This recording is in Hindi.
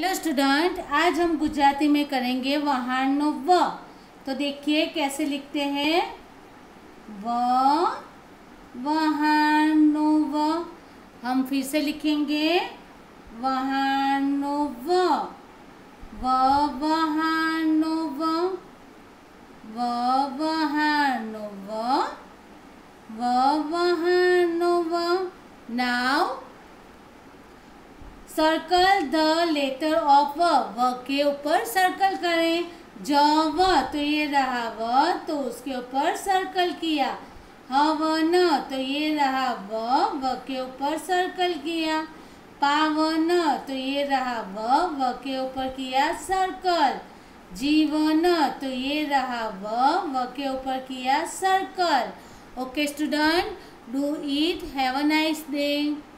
हेलो स्टूडेंट, आज हम गुजराती में करेंगे वहाणनो व। तो देखिए कैसे लिखते हैं व, वहाणनो व। हम फिर से लिखेंगे वहाणनो व, वहाणनो व, वहाणनो व, वहाणनो व। Now circle the letter of व के ऊपर सर्कल करें। ज व तो ये रहा व, तो उसके ऊपर सर्कल किया। ह व न तो ये रहा व के ऊपर सर्कल किया। पा व न तो ये रहा व के ऊपर किया सर्कल। जी व न तो ये रहा व के ऊपर किया circle. Okay student, do it. Have a nice day.